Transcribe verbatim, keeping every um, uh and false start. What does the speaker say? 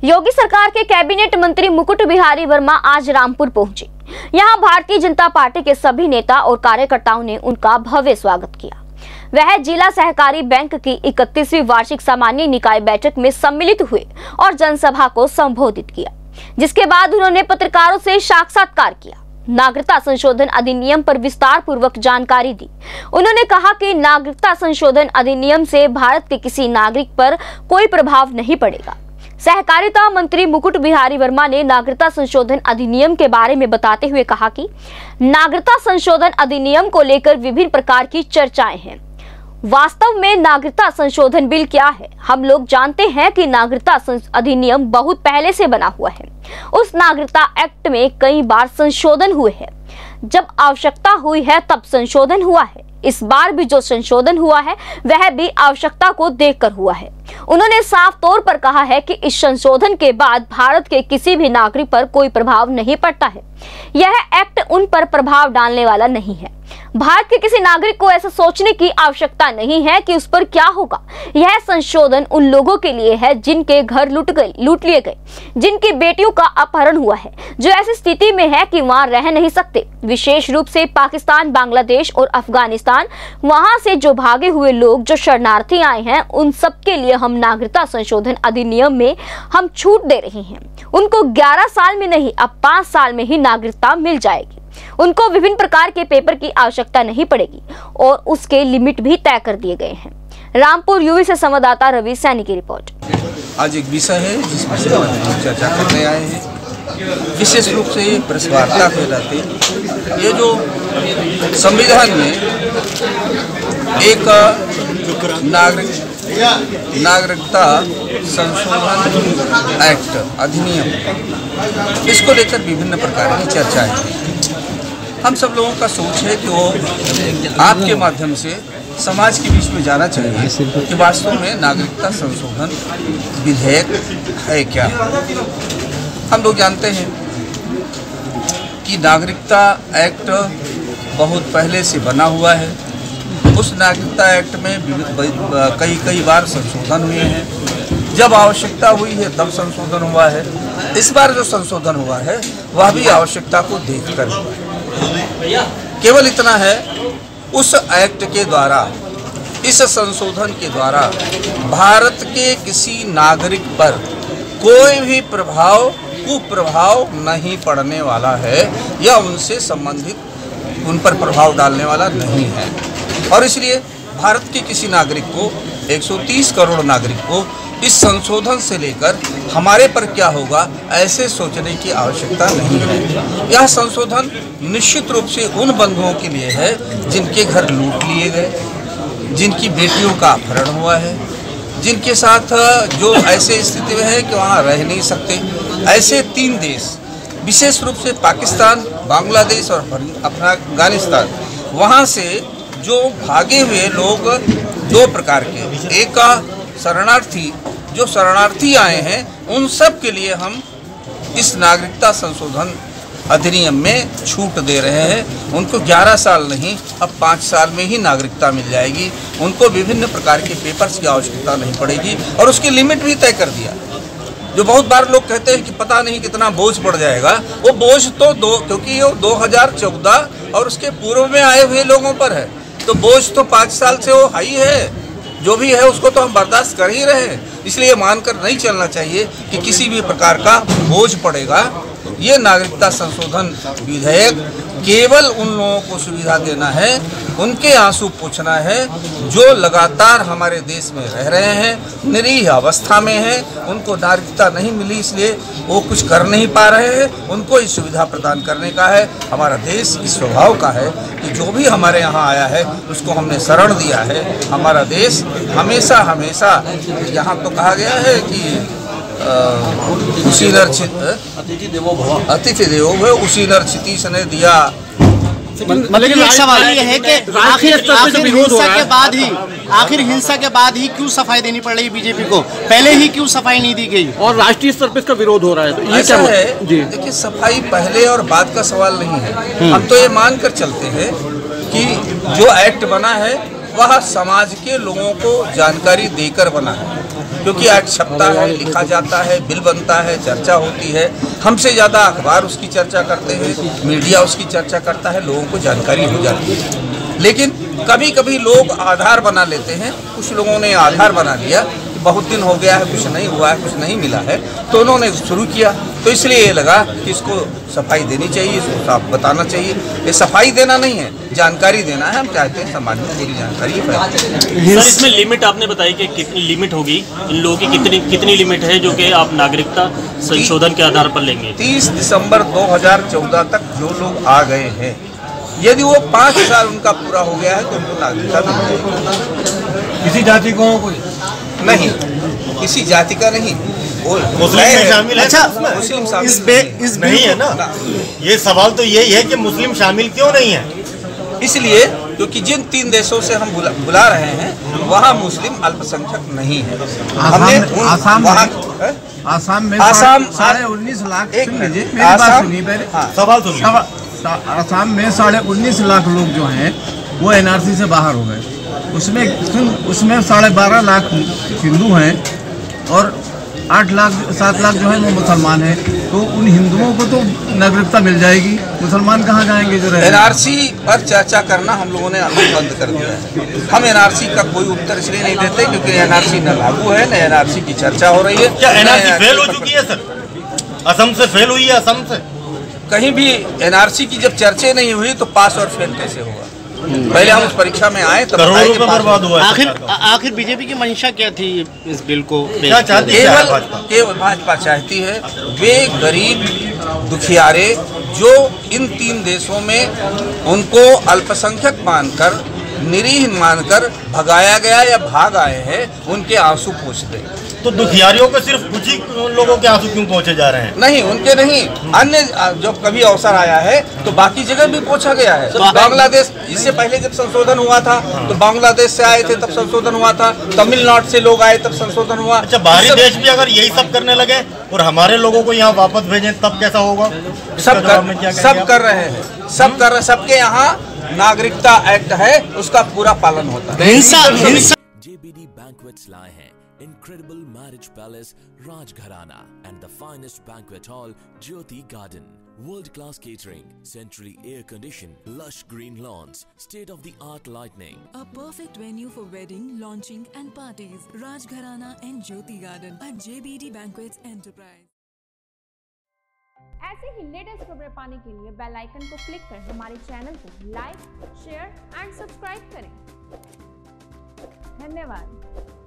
योगी सरकार के कैबिनेट मंत्री मुकुट बिहारी वर्मा आज रामपुर पहुंचे। यहां भारतीय जनता पार्टी के सभी नेता और कार्यकर्ताओं ने उनका भव्य स्वागत किया। वह जिला सहकारी बैंक की इकतीसवीं वार्षिक सामान्य निकाय बैठक में सम्मिलित हुए और जनसभा को संबोधित किया, जिसके बाद उन्होंने पत्रकारों से साक्षात्कार किया। नागरिकता संशोधन अधिनियम पर विस्तार पूर्वक जानकारी दी। उन्होंने कहा कि नागरिकता संशोधन अधिनियम से भारत के किसी नागरिक पर कोई प्रभाव नहीं पड़ेगा। सहकारिता मंत्री मुकुट बिहारी वर्मा ने नागरिकता संशोधन अधिनियम के बारे में बताते हुए कहा कि नागरिकता संशोधन अधिनियम को लेकर विभिन्न प्रकार की चर्चाएं हैं। वास्तव में नागरिकता संशोधन बिल क्या है? हम लोग जानते हैं कि नागरिकता अधिनियम बहुत पहले से बना हुआ है। उस नागरिकता एक्ट में कई बार संशोधन हुए हैं। जब आवश्यकता हुई है तब संशोधन हुआ है। इस बार भी जो संशोधन हुआ है वह भी आवश्यकता को देखकर हुआ है। उन्होंने साफ तौर पर कहा है कि इस संशोधन के बाद भारत के किसी भी नागरिक पर कोई प्रभाव नहीं पड़ता है। यह एक्ट उन पर प्रभाव डालने वाला नहीं है। भारत के किसी नागरिक को ऐसा सोचने की आवश्यकता नहीं है कि उस पर क्या होगा। यह संशोधन उन लोगों के लिए है जिनके घर लूट गए लूट लिए गए, जिनकी बेटियों का अपहरण हुआ है, जो ऐसी स्थिति में है कि वहां रह नहीं सकते। विशेष रूप से पाकिस्तान, बांग्लादेश और अफगानिस्तान, वहां से जो भागे हुए लोग, जो शरणार्थी आए हैं, उन सब के लिए हम नागरिकता संशोधन अधिनियम में हम छूट दे रहे हैं। उनको ग्यारह साल में नहीं, अब पांच साल में ही नागरिकता मिल जाएगी। उनको विभिन्न प्रकार के पेपर की आवश्यकता नहीं पड़ेगी और उसके लिमिट भी तय कर दिए गए हैं। रामपुर यूवी से संवाददाता रवि सैनी की रिपोर्ट। आज एक विषय है जिसमें से हम चर्चा करने आए हैं, विशेष रूप से प्रेस वार्ता के रहते। ये जो संविधान में एक नागरिक नागरिकता संशोधन एक्ट अधिनियम, इसको लेकर विभिन्न प्रकार की चर्चाएं हैं। हम सब लोगों का सोच है कि वो आपके माध्यम से समाज के बीच में जाना चाहिए कि वास्तव में नागरिकता संशोधन विधेयक है क्या। हम लोग जानते हैं कि नागरिकता एक्ट बहुत पहले से बना हुआ है। उस नागरिकता एक्ट में कई कई बार संशोधन हुए हैं। जब आवश्यकता हुई है तब संशोधन हुआ है। इस बार जो संशोधन हुआ है वह भी आवश्यकता को देखकर हुआ है। केवल इतना है, उस एक्ट के द्वारा, इस संशोधन के द्वारा भारत के किसी नागरिक पर कोई भी प्रभाव कुप्रभाव नहीं पड़ने वाला है या उनसे संबंधित उन पर प्रभाव डालने वाला नहीं है। और इसलिए भारत के किसी नागरिक को, एक सौ तीस करोड़ नागरिक को इस संशोधन से लेकर हमारे पर क्या होगा ऐसे सोचने की आवश्यकता नहीं है। यह संशोधन निश्चित रूप से उन बंधुओं के लिए है जिनके घर लूट लिए गए, जिनकी बेटियों का अपहरण हुआ है, जिनके साथ जो ऐसे स्थिति में है कि वहाँ रह नहीं सकते। ऐसे तीन देश, विशेष रूप से पाकिस्तान, बांग्लादेश और अफगानिस्तान, वहाँ से जो भागे हुए लोग दो प्रकार के, एक शरणार्थी, जो शरणार्थी आए हैं, उन सब के लिए हम इस नागरिकता संशोधन अधिनियम में छूट दे रहे हैं। उनको ग्यारह साल नहीं, अब पाँच साल में ही नागरिकता मिल जाएगी। उनको विभिन्न प्रकार के पेपर्स की आवश्यकता नहीं पड़ेगी और उसकी लिमिट भी तय कर दिया। जो बहुत बार लोग कहते हैं कि पता नहीं कितना बोझ पड़ जाएगा, वो बोझ तो दो क्योंकि वो दो हज़ार चौदह और उसके पूर्व में आए हुए लोगों पर है, तो बोझ तो पाँच साल से वो हाई है। जो भी है उसको तो हम बर्दाश्त कर ही रहे हैं। इसलिए मानकर नहीं चलना चाहिए कि किसी भी प्रकार का बोझ पड़ेगा। ये नागरिकता संशोधन विधेयक केवल उन लोगों को सुविधा देना है, उनके आंसू पोंछना है जो लगातार हमारे देश में रह रहे हैं, निरीह अवस्था में हैं, उनको नागरिकता नहीं मिली इसलिए वो कुछ कर नहीं पा रहे हैं। उनको इस सुविधा प्रदान करने का है। हमारा देश इस स्वभाव का है कि जो भी हमारे यहाँ आया है उसको हमने शरण दिया है। हमारा देश हमेशा हमेशा, यहाँ तो कहा गया है कि उसी नर अतिथि देवो भव, अतिथि देवो भव, उसी नर क्षितिज ने दिया। मतलब एक सवाल ये है कि आखिर आखिर हिंसा के बाद ही आखिर हिंसा के बाद ही क्यों सफाई देनी पड़ रही बीजेपी को? पहले ही क्यों सफाई नहीं दी गई और राष्ट्रीय स्तर पर इसका विरोध हो रहा है? तो ये क्या है जी? देखिए, सफाई पहले और बाद का सवाल नहीं है। हम तो ये मानकर चलते हैं कि जो एक्ट बना है वह समाज के लोगों को जानकारी देकर बना है। क्योंकि आज छपता है, लिखा जाता है, बिल बनता है, चर्चा होती है। हमसे ज़्यादा अखबार उसकी चर्चा करते हैं, मीडिया उसकी चर्चा करता है, लोगों को जानकारी हो जाती है। लेकिन कभी कभी लोग आधार बना लेते हैं। कुछ लोगों ने आधार बना लिया कि बहुत दिन हो गया है, कुछ नहीं हुआ है, कुछ नहीं मिला है, तो उन्होंने शुरू किया। तो इसलिए ये लगा कि इसको सफाई देनी चाहिए, इसको साफ बताना चाहिए। ये सफाई देना नहीं है, जानकारी देना है। हम चाहते हैं समाज में पूरी जानकारी फैले। सर, इसमें लिमिट आपने बताई कि कितनी लिमिट होगी, इन लोगों की कितनी कितनी लिमिट है जो कि आप नागरिकता संशोधन के आधार पर लेंगे? तीस दिसंबर दो हज़ार चौदह तक जो लोग आ गए हैं, यदि वो पाँच साल उनका पूरा हो गया है तो उनको नागरिकता मिल जाएगी। किसी जाति को कोई नहीं, किसी जाति का नहीं, वो मुस्लिम में शामिल है। अच्छा, मुस्लिम शामिल इस बे इस नहीं है ना। ये सवाल तो यही है कि मुस्लिम शामिल क्यों नहीं है? इसलिए क्योंकि जिन तीन देशों से हम बुला, बुला रहे हैं वहाँ मुस्लिम अल्पसंख्यक नहीं है। हमने उन- आसाम वहाँ में आसाम में आसाम साढ़े उन्नीस लाख एक सुन लीजिए, मिनट, मेरी बात आसाम- सुनिए पहले। हाँ। सवाल सुनिए। सवा- सा- आसाम में साढ़े उन्नीस लाख लोग जो हैं वो एनआरसी से बाहर हो गए। उसमें सुन- उसमें साढ़े बारह लाख हिंदू हैं और आठ लाख सात लाख जो है वो मुसलमान हैं। तो उन हिंदुओं को तो नागरिकता मिल जाएगी, मुसलमान कहाँ जाएंगे जो रहे? एनआरसी पर चर्चा करना हम लोगों ने अभी बंद कर दिया है। हम एनआरसी का कोई उत्तर इसलिए नहीं देते क्योंकि एनआरसी न लागू है, न एनआरसी की चर्चा हो रही है। क्या एनआरसी न फेल हो चुकी है सर? असम से फेल हुई है, असम से। कहीं भी एनआरसी की जब चर्चा नहीं हुई तो पास और फेल कैसे होगा? पहले हम उस परीक्षा में आए तब करोड़ों बताएं कि रुपए पास- बर्बाद हुआ है। आखिर आखिर बीजेपी की मंशा क्या थी इस बिल को? क्या चाहती है केवल भाजपा? केवल भाजपा चाहती है वे गरीब दुखियारे जो इन तीन देशों में उनको अल्पसंख्यक मानकर, निरीह मानकर भगाया गया या भाग आए हैं, उनके आंसू पोंछ दे। तो दुखियारियों को सिर्फ कुछ ही लोगों के आंसू क्यों पहुंचे जा रहे हैं? नहीं, उनके नहीं, अन्य जब कभी अवसर आया है तो बाकी जगह भी पूछा गया है। बांग्लादेश, इससे पहले जब संशोधन हुआ था तो बांग्लादेश से आए थे तब संशोधन हुआ था, तमिलनाडु से लोग आए तब संशोधन हुआ। अच्छा, बाहरी देश भी अगर यही सब करने लगे और हमारे लोगों को यहाँ वापस भेजें तब कैसा होगा? सब कर, सब कर रहे हैं, सब कर रहे, सबके यहाँ नागरिकता एक्ट है, उसका पूरा पालन होता है। हिंसा हिंसा J B D Banquets लाए हैं incredible marriage palace Rajgharana and the finest banquet hall Jyoti Garden. World class catering, centrally air conditioned, lush green lawns, state of the art lighting. A perfect venue for wedding, launching and parties. Rajgharana and Jyoti Garden at J B D Banquets Enterprise. ऐसे ही latest खबरें पाने के लिए bell icon को click कर हमारे channel को like, share and subscribe करें। धन्यवाद।